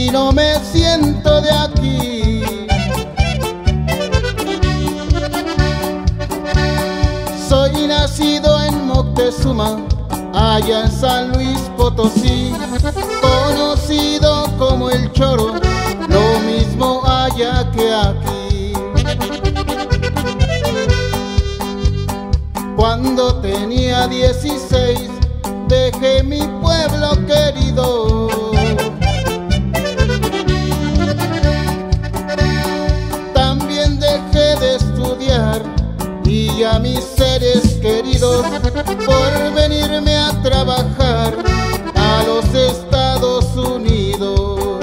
y no me siento de aquí. Soy nacido en Moctezuma, allá en San Luis Potosí, conocido como el Choro, lo mismo allá que aquí. Cuando tenía 16, dejé mi pueblo querido. También dejé de estudiar y a mis seres queridos por venirme a trabajar a los Estados Unidos.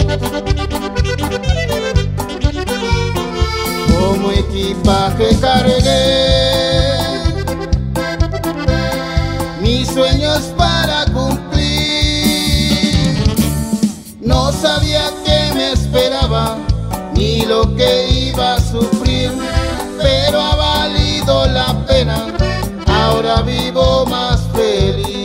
Como equipaje cargué mis sueños para cumplir. No sabía qué me esperaba ni lo que iba a sufrir, pero ha valido la pena, ahora vivo más feliz.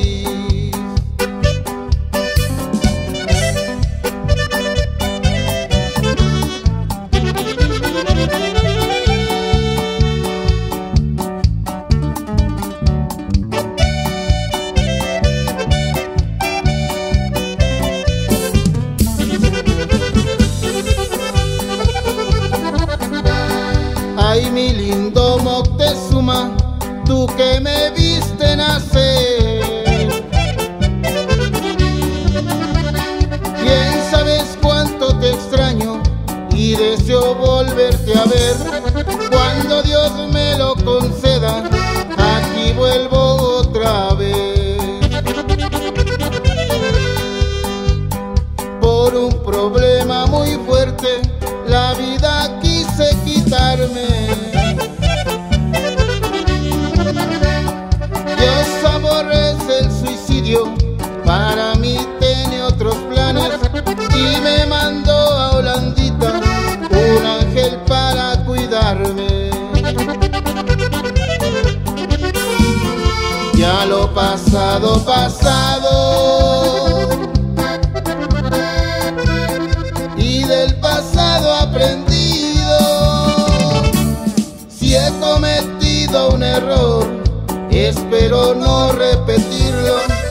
Ay, mi lindo Moctezuma, tú que me viste nacer, bien sabes cuánto te extraño y deseo volverte a ver. Cuando Dios me lo conceda, aquí vuelvo otra vez. Por un problema muy fuerte, la vida quise quitarme. Dios aborrece el suicidio, para mí tiene otros planes y me mandó a Holandita un ángel para cuidarme. Ya lo pasado, pasado, y del pasado aprendido. Si he cometido un error, espero no repetirlo.